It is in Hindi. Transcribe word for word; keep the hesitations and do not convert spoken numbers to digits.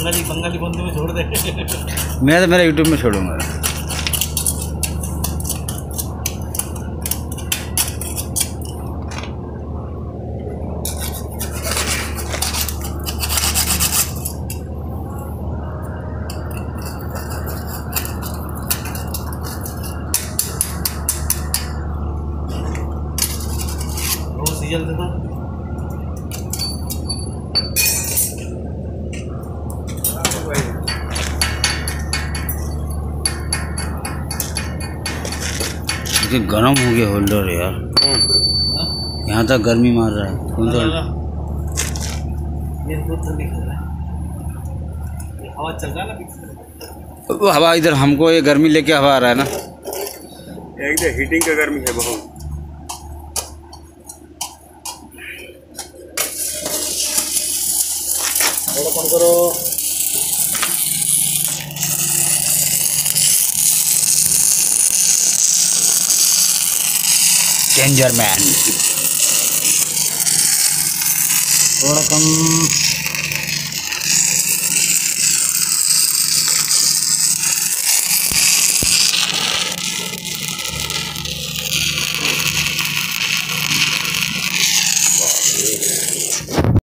बंगाली बंगाली बंधु में छोड़ दे। मैं तो मेरा यूट्यूब में छोड़ूंगा। सीजल था गरम हो गया होल्डर यार, यहाँ तक गर्मी मार रहा है। कौन सा हवा चल रहा है ना, वो हवा इधर हमको ये गर्मी लेके हवा आ रहा है ना, एकदम हीटिंग का गर्मी है बहुत। थोड़ा कम करो। डेंजर मैन थोड़ा कम।